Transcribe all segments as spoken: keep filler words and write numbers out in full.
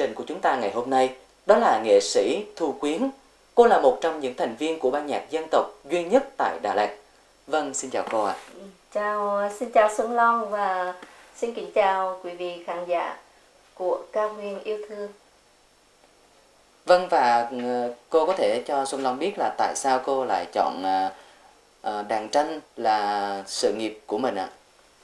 trình của chúng ta ngày hôm nay, đó là nghệ sĩ Thu Quyến. Cô là một trong những thành viên của ban nhạc dân tộc duy nhất tại Đà Lạt. Vâng, xin chào cô ạ. Chào, xin chào Xuân Long và xin kính chào quý vị khán giả của Cao Nguyên yêu thương. Vâng, và cô có thể cho Xuân Long biết là tại sao cô lại chọn đàn tranh là sự nghiệp của mình ạ?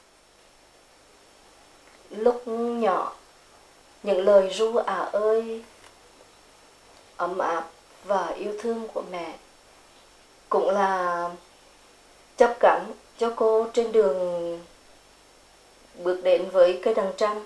Lúc nhỏ, những lời ru ả ơi, ấm áp và yêu thương của mẹ cũng là chấp cánh cho cô trên đường bước đến với cây đàn tranh.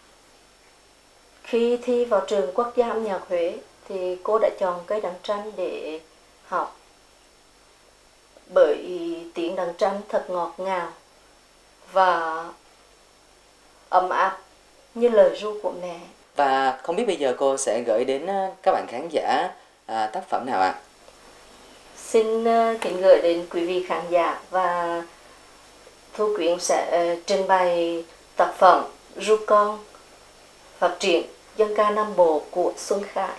Khi thi vào trường Quốc gia âm nhạc Huế thì cô đã chọn cây đàn tranh để học, bởi tiếng đàn tranh thật ngọt ngào và ấm áp như lời ru của mẹ. Và không biết bây giờ cô sẽ gửi đến các bạn khán giả à, tác phẩm nào ạ? À? Xin kính gửi đến quý vị khán giả và Thu Quyến sẽ trình bày tác phẩm Ru Con phát triển dân ca Nam Bộ của Xuân Khải.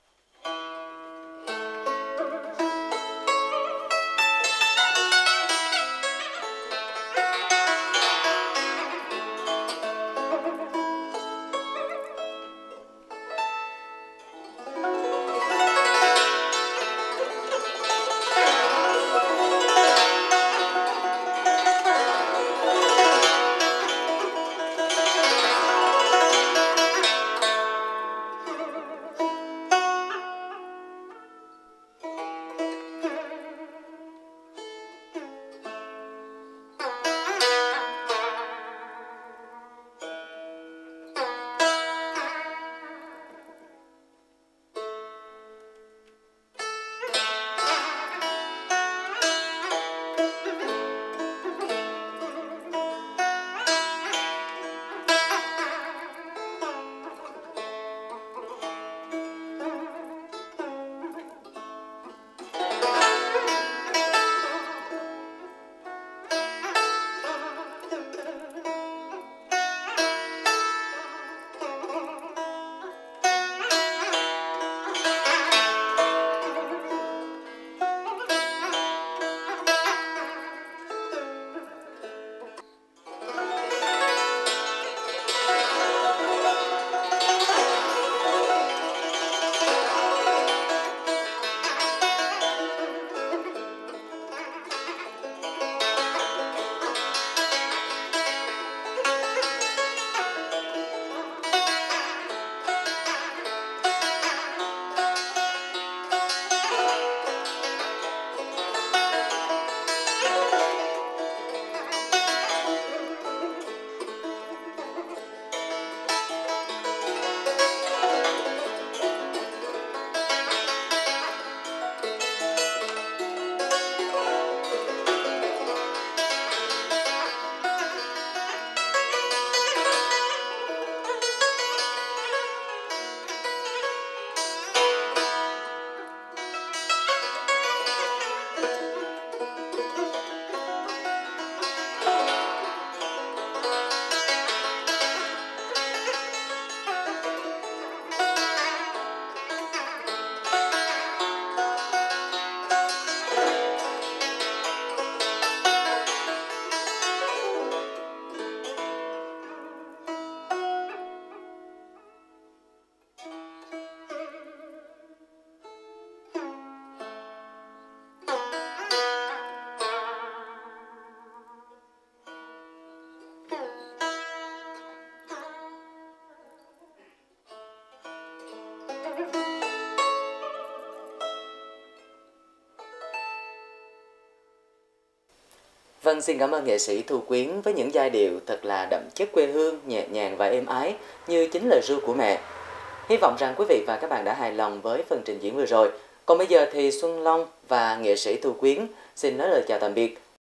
Vâng, xin cảm ơn nghệ sĩ Thu Quyến với những giai điệu thật là đậm chất quê hương, nhẹ nhàng và êm ái như chính lời ru của mẹ. Hy vọng rằng quý vị và các bạn đã hài lòng với phần trình diễn vừa rồi. Còn bây giờ thì Xuân Long và nghệ sĩ Thu Quyến xin nói lời chào tạm biệt